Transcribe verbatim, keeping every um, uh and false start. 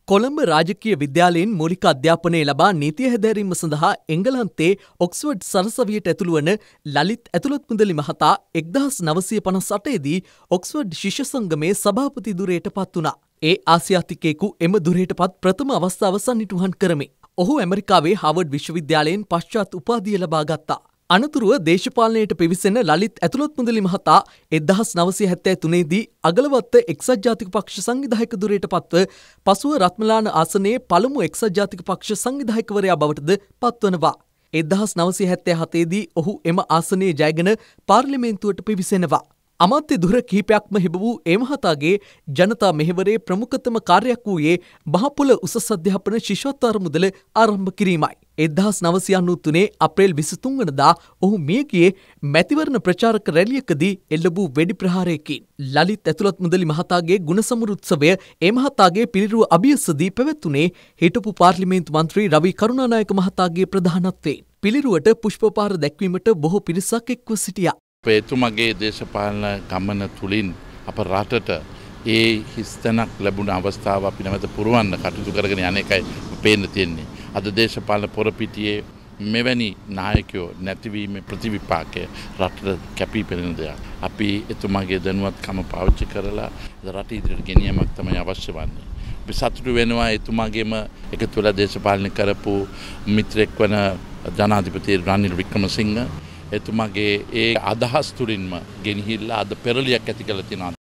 කොළඹ රාජකීය විද්‍යාලයෙන් මූලික අධ්‍යාපනය ලබා නීතිය හැදෑරීම සඳහා එංගලන්තයේ ඔක්ස්ෆර්ඩ් සරසවියට ඇතුළු වන ලලිත් ඇතුළත් මුදලි මහතා එක්දහස් නවසිය පනස් අටේදී ඔක්ස්ෆර්ඩ් ශිෂ්‍ය සංගමේ සභාපති ධුරයට පත් වුණා. ඒ ආසියාතිකයෙකු එම ධුරයට පත් ප්‍රථම අවස්ථාව සන්නිටුහන් කරමි. ඔහු ඇමරිකාවේ හාවර්ඩ් විශ්වවිද්‍යාලයෙන් පශ්චාත් උපාධිය ලබා ගත්තා. අනතුරුව දේශපාලනයට පිවිසෙන ලලිත් ඇතුළත් මුදලි මහතා එක්දහස් නවසිය හැත්තෑ තුනේදී අගලවත්ත එක්සත් ජාතික පක්ෂ සංවිධායක ධුරයට පත්ව පසුව රත්මලාන ආසනයේ පළමු එක්සත් ජාතික පක්ෂ සංවිධායකවරයා බවටද පත්වනවා. එක්දහස් නවසිය හැත්තෑ හතේදී ඔහු එම ආසනයේ ජයගෙන පාර්ලිමේන්තුවට පිවිසෙනවා. අමාත්‍ය ධුර කිහිපයක්ම හිබ වූ ඒ මහතාගේ ජනතා මෙහෙවරේ ප්‍රමුඛතම කාර්යයක් වූයේ මහපොළ උසස් අධ්‍යාපන ශිෂ්‍යෝත්තර මුදල ආරම්භ කිරීමයි. එක්දහස් නවසිය අනූ තුනේ අප්‍රේල් විසිතුන් වනදා ඔහු මිය ගියේ මැතිවරණ ප්‍රචාරක රැළියකදී එල්ල වූ වෙඩි ප්‍රහාරයකින්. ලලිත් ඇතුළත් මුදලි මහතාගේ ගුණසමර උත්සවය ඒ මහතාගේ පිළිරුව අභියසදී පැවැත්වුණේ හිටපු පාර්ලිමේන්තු මන්ත්‍රී රවි කරුණානායක මහතාගේ ප්‍රධානත්වයෙන්. පිළිරුවට පුෂ්පපාර දැක්වීමට බොහෝ පිරිසක් එක්ව සිටියා. එතුමගේ දේශපාලන ගමන තුළින් අප රටට ඒ හිස්තැනක් ලැබුණ අවස්ථාව අපි නැවත පුරවන්න කටයුතු කරගෙන යන එකයි පේන්න තියෙන්නේ. අද දේශපාලන පොරපිටියේ මෙවැනි නායකයෝ නැතිවීමේ ප්‍රතිවිපාකය රටට කැපී පෙනෙන දෙයක්. අපි එතුමාගේ දැනුවත්කම පාවිච්චි කරලා රට ඉදිරියට ගෙනියීමක් තමයි අවශ්‍ය වන්නේ. අපි සතුටු වෙනවා එතුමාගේම එකතු වෙලා දේශපාලනය කරපු මිත්‍රෙක් වන ජනාධිපති රනිල් වික්‍රමසිංහ එතුමාගේ ඒ අදහස් තුළින්ම ගෙනහිල්ලා අද පෙරලියක් ඇති කරලා තියෙනවා